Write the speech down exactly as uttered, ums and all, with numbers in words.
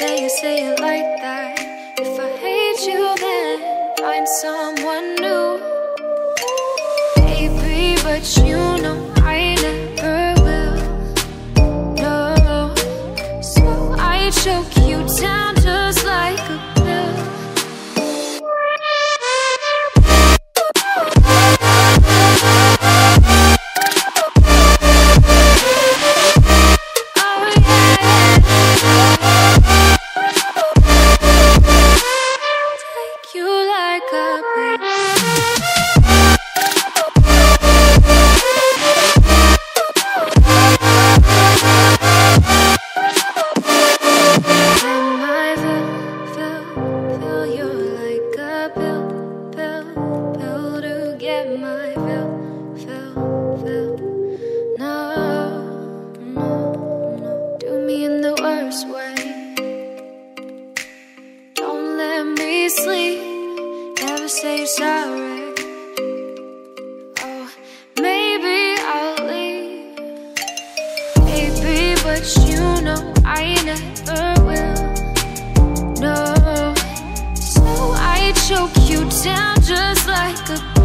say you say it like that. If I hate you, then find someone new. Baby, but you know I never will. No, so I choke you down just like a pill. Sleep, never say you're sorry. Oh, maybe I'll leave, baby, but you know I never will. No, so I choke you down just like a